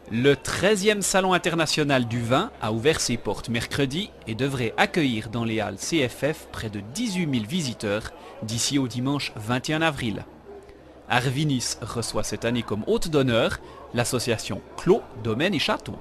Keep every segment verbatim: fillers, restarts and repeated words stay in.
Le treizième Salon international du vin a ouvert ses portes mercredi et devrait accueillir dans les halles C F F près de dix-huit mille visiteurs d'ici au dimanche vingt et un avril. Arvinis reçoit cette année comme hôte d'honneur l'association Clos, Domaines et Châteaux.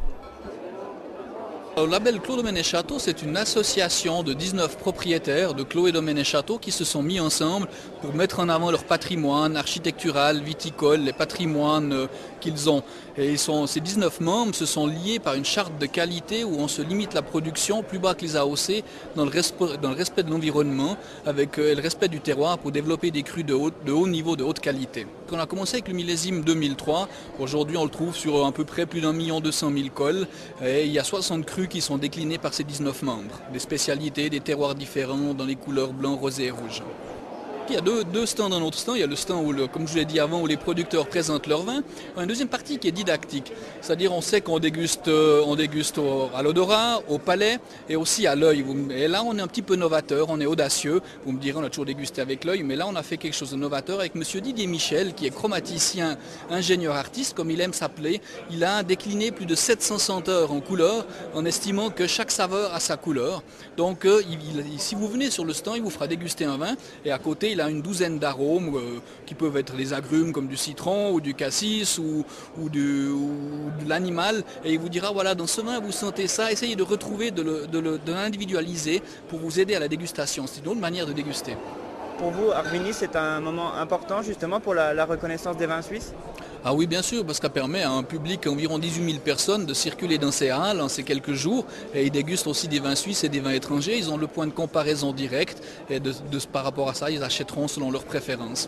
Le label Clos, Domaines et Châteaux, c'est une association de dix-neuf propriétaires de Clos et Domaines et Châteaux qui se sont mis ensemble pour mettre en avant leur patrimoine architectural, viticole, les patrimoines euh, qu'ils ont. Et ils sont, ces dix-neuf membres se sont liés par une charte de qualité où on se limite la production plus bas que les A O C dans le respect, dans le respect de l'environnement, avec euh, le respect du terroir pour développer des crus de haut, de haut niveau, de haute qualité. On a commencé avec le millésime deux mille trois, aujourd'hui on le trouve sur à peu près plus d'un million deux cent mille cols et il y a soixante crus qui sont déclinés par ces dix-neuf membres. Des spécialités, des terroirs différents dans les couleurs blanc, rosé et rouge. Il y a deux, deux stands dans notre stand. Il y a le stand où, le, comme je l'ai dit avant, où les producteurs présentent leur vin. Il y a une deuxième partie qui est didactique. C'est-à-dire on sait qu'on déguste, on déguste au, à l'odorat, au palais et aussi à l'œil. Et là on est un petit peu novateur, on est audacieux. Vous me direz on a toujours dégusté avec l'œil, mais là on a fait quelque chose de novateur avec monsieur Didier Michel qui est chromaticien, ingénieur artiste comme il aime s'appeler. Il a décliné plus de sept cents senteurs en couleur en estimant que chaque saveur a sa couleur. Donc euh, il, il, si vous venez sur le stand, il vous fera déguster un vin et à côté il a une douzaine d'arômes euh, qui peuvent être les agrumes comme du citron ou du cassis ou, ou, du, ou de l'animal et il vous dira voilà dans ce vin vous sentez ça, essayez de retrouver, de, le, de, le, de l'individualiser pour vous aider à la dégustation. C'est une autre manière de déguster. Pour vous, Arvinis, c'est un moment important justement pour la, la reconnaissance des vins suisses? Ah oui, bien sûr, parce que ça permet à un public environ dix-huit mille personnes de circuler dans ces halles en ces quelques jours. Et ils dégustent aussi des vins suisses et des vins étrangers. Ils ont le point de comparaison direct et de, de, par rapport à ça, ils achèteront selon leurs préférences.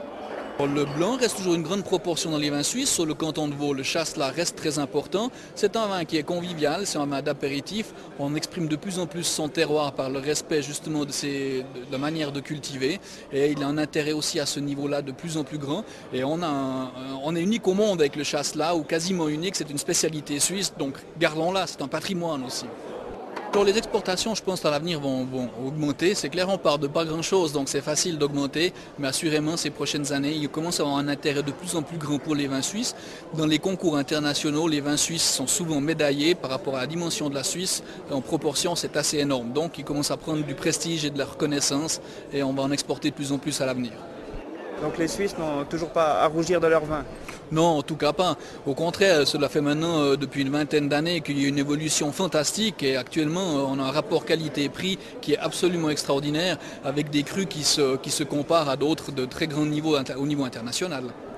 Le blanc reste toujours une grande proportion dans les vins suisses. Sur le canton de Vaud, le chasselas reste très important. C'est un vin qui est convivial, c'est un vin d'apéritif. On exprime de plus en plus son terroir par le respect justement de, ses, de la manière de cultiver. Et il a un intérêt aussi à ce niveau-là de plus en plus grand. Et on, a un, on est unique au monde avec le chasselas, ou quasiment unique. C'est une spécialité suisse, donc gardons-la, c'est un patrimoine aussi. Pour les exportations, je pense à l'avenir vont, vont augmenter. C'est clair, on part de pas grand-chose, donc c'est facile d'augmenter. Mais assurément, ces prochaines années, il commence à avoir un intérêt de plus en plus grand pour les vins suisses. Dans les concours internationaux, les vins suisses sont souvent médaillés par rapport à la dimension de la Suisse. En proportion, c'est assez énorme. Donc, ils commencent à prendre du prestige et de la reconnaissance et on va en exporter de plus en plus à l'avenir. Donc les Suisses n'ont toujours pas à rougir de leur vin? Non, en tout cas pas. Au contraire, cela fait maintenant euh, depuis une vingtaine d'années qu'il y a une évolution fantastique et actuellement euh, on a un rapport qualité-prix qui est absolument extraordinaire avec des crus qui se, qui se comparent à d'autres de très grand niveau au niveau international.